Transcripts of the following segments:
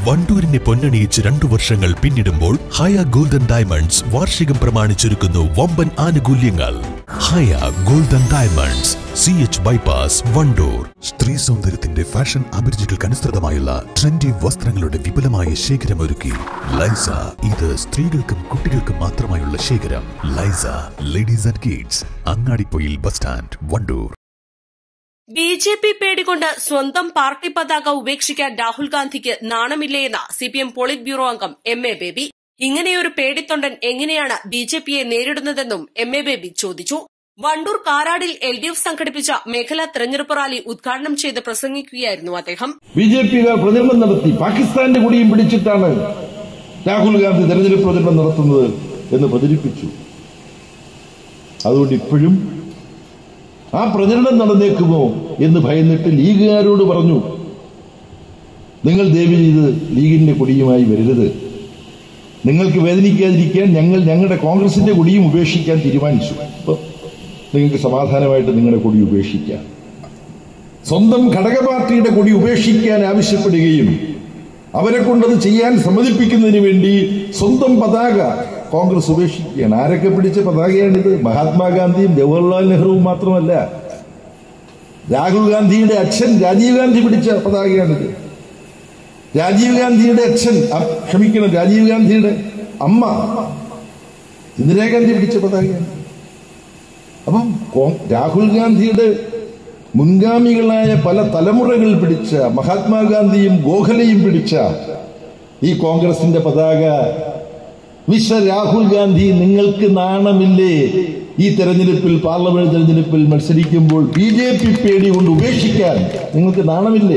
വണ്ടൂരിനെ പൊന്നണിയിച്ച് 2 വർഷങ്ങൾ പിന്നിടുമ്പോൾ ഹയ golden diamonds വാർഷികം പ്രമാണിച്ചൊരുക്കുന്നു വമ്പൻ ആനുകൂല്യങ്ങൾ. Haya golden diamonds, CH bypass, Wandoor. സ്ത്രീ സൗന്ദര്യത്തിന്റെ ഫാഷൻ അഭിരുചികൾക്കനുസൃതമായുള്ള ട്രെൻഡി വസ്ത്രങ്ങളുടെ വിപുലമായ ശേഖരമൊരുക്കി ലൈസ. ഇത് സ്ത്രീകൾക്കും കുട്ടികൾക്കും മാത്രമായുള്ള ശേഖരം. Lysa ladies and kids, Angadipoyil bus stand, Wandoor. BJP പേടികൊണ്ട് സ്വന്തം പാർട്ടി പതാക ഉപേക്ഷിക്കാൻ രാഹുൽ ഗാന്ധിക്ക് നാണമില്ലേയെന്ന CPM പോളിറ്റ് ബ്യൂറോ അംഗം MA ബേബി. ഇങ്ങനെയൊരു പേടിത്തൊണ്ടൻ എങ്ങനെയാണ് BJPയെ നേരിടുന്നതെന്നും MA ബേബി ചോദിച്ചു. വണ്ടൂർ കാരാടിൽ LDF സംഘടിപ്പിച്ച മേഖലാ തെരഞ്ഞെടുപ്പ് റാലി ഉദ്ഘാടനം ചെയ്ത് പ്രസംഗിക്കുകയായിരുന്നു അദ്ദേഹം. BJPക്കാർ പ്രചരണം നടത്തി പാകിസ്ഥാന്റെ കൊടിയും പിടിച്ചിട്ടാണ് രാഹുൽ ഗാന്ധി തെരഞ്ഞെടുപ്പ് പ്രചരണം നടത്തുന്നത് എന്ന് പ്രചരിപ്പിച്ചു. അതുകൊണ്ട് ഇപ്പോഴും ആ പ്രചരണം നടന്നേക്കുമോ എന്ന് ഭയന്നിട്ട് ലീഗുകാരോട് പറഞ്ഞു, നിങ്ങൾ ദയവ് ചെയ്ത് ലീഗിന്റെ കൊടിയുമായി വരരുത്. നിങ്ങൾക്ക് വേദനിക്കാതിരിക്കാൻ ഞങ്ങൾ ഞങ്ങളുടെ കോൺഗ്രസിന്റെ കൊടിയും ഉപേക്ഷിക്കാൻ തീരുമാനിച്ചു. അപ്പൊ നിങ്ങൾക്ക് സമാധാനമായിട്ട് നിങ്ങളുടെ കൊടി ഉപേക്ഷിക്കാം. സ്വന്തം ഘടക പാർട്ടിയുടെ കൊടി ഉപേക്ഷിക്കാൻ ആവശ്യപ്പെടുകയും അവരെ കൊണ്ടത് ചെയ്യാൻ സമ്മതിപ്പിക്കുന്നതിന് വേണ്ടി സ്വന്തം പതാക കോൺഗ്രസ് ഉപേക്ഷിക്കുകയാണ്. ആരൊക്കെ പിടിച്ച പതാകയാണിത്? മഹാത്മാഗാന്ധിയും ജവഹർലാൽ നെഹ്റുവും മാത്രമല്ല, രാഹുൽ ഗാന്ധിയുടെ അച്ഛൻ രാജീവ് ഗാന്ധി പിടിച്ച പതാകയാണിത്. രാജീവ് ഗാന്ധിയുടെ അച്ഛൻ, രാജീവ് ഗാന്ധിയുടെ അമ്മ ഇന്ദിരാഗാന്ധി പിടിച്ച പതാകയാണ്. അപ്പം രാഹുൽ ഗാന്ധിയുടെ മുൻഗാമികളായ പല തലമുറകൾ പിടിച്ച, മഹാത്മാഗാന്ധിയും ഗോഖലെയും പിടിച്ച ഈ കോൺഗ്രസിന്റെ പതാക മിസ്റ്റർ രാഹുൽ ഗാന്ധി, നിങ്ങൾക്ക് നാണമില്ലേ? ഈ തെരഞ്ഞെടുപ്പിൽ, പാർലമെന്റ് തെരഞ്ഞെടുപ്പിൽ മത്സരിക്കുമ്പോൾ BJP പേടി കൊണ്ട് ഉപേക്ഷിക്കാൻ നിങ്ങൾക്ക് നാണമില്ലേ?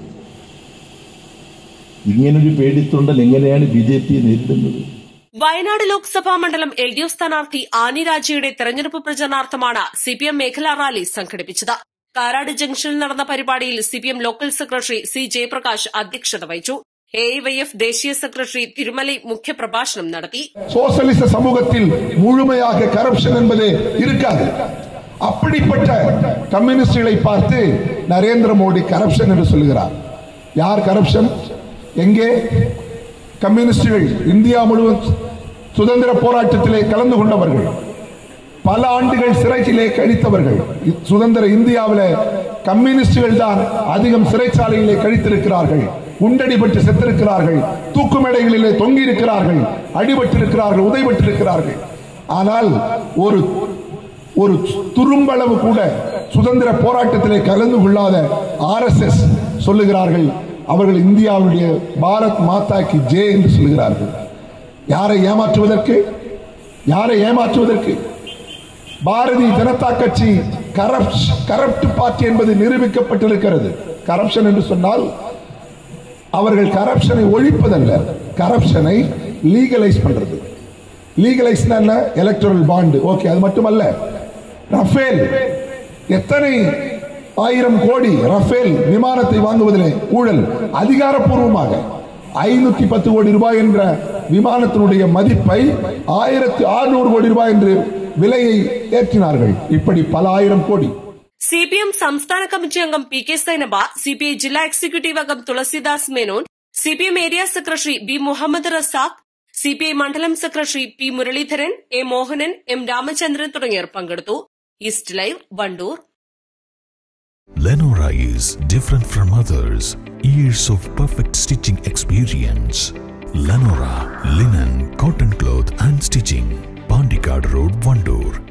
ഇങ്ങനൊരു പേടിത്തൊണ്ടൻ എങ്ങനെയാണ് BJPയെ നേരിടുന്നത്? വയനാട് ലോക്സഭാ മണ്ഡലം LDF സ്ഥാനാർത്ഥി ആനി രാജയുടെ തെരഞ്ഞെടുപ്പ് പ്രചരണാർത്ഥമാണ് CPM മേഖലാ റാലി സംഘടിപ്പിച്ചത്. കാരാട് ജംഗ്ഷനിൽ നടന്ന പരിപാടിയിൽ CPM local secretary C Jayaprakash അധ്യക്ഷത വഹിച്ചു. AIYF ദേശീയ സെക്രട്ടറി തിരുമലൈ മുഖ്യപ്രഭാഷണം നടത്തി. சோசலிச சமூகத்தில் முழுமையாக கரப்ஷன் என்பது இருக்காது. அப்படிப்பட்ட கம்யூனிஸ்டுகளை பார்த்து நரேந்திர மோடி கரப்ஷன் என்று சொல்கிறார். யார் கரப்ஷன்? எங்கே? கம்யூனிஸ்டுகள் இந்தியா முழுவதும் சுதந்திர போராட்டத்திலே கலந்து கொண்டவர்கள், பல ஆண்டுகள் சிறையிலே கழித்தவர்கள். சுதந்திர இந்தியாவில் கம்யூனிஸ்டுகள் தான் அதிகம் சிறைச்சாலையிலே கழித்திருக்கிறார்கள். குண்டடிபட்டு செத்திருக்கிறார்கள், தூக்கு மேடைகளிலே தொங்கி இருக்கிறார்கள், அடிபட்டிருக்கிறார்கள், உதைபட்டிருக்கிறார்கள். ஆனால் ஒரு துரும்பளவு கூட சுதந்திர போராட்டத்திலே கலந்து கொள்ளாத RSS சொல்லுகிறார்கள், அவர்கள் இந்தியாவுடைய பாரத் மாதா கி ஜெய் என்று சொல்லுகிறார்கள். யாரை ஏமாற்றுவதற்கு? பாரதிய ஜனதா கட்சி கரப்ட் பார்ட்டி என்பது நிரூபிக்கப்பட்டிருக்கிறது. கரப்ஷன் என்று சொன்னால் அவர்கள் கரப்ஷனை ஒழிப்பதல்ல, கரப்ஷனை லீகலைஸ் பண்றது. லீகலைஸ் என்ன? Electoral bond. ஓகே, அது மட்டுமல்ல, ரஃபேல் எத்தனை 1000 கோடி ரஃபேல் விமானத்தை வாங்குவதிலே ஊழல். அதிகாரப்பூர்வமாக 510 கோடி ரூபாய் என்ற விமானத்தினுடைய மதிப்பை 1600 கோடி ரூபாய் என்று விலையை ஏற்றினார்கள். இப்படி பல 1000 கோடி. CPM സംസ്ഥാന കമ്മിറ്റി അംഗം PK സൈനബ, CPI ജില്ലാ എക്സിക്യൂട്ടീവ് അംഗം Thulasidas Menon, CPM area secretary B Muhammad Razak, CPI മണ്ഡലം secretary P Muraleedharan, A Mohanan, M Ramachandran തുടങ്ങിയവർ പങ്കെടുത്തു. East live, Wandoor. Lenora is different from others. Years of perfect stitching experience. Lenora linen, cotton cloth and stitching. Pandikad Road, Vandoor.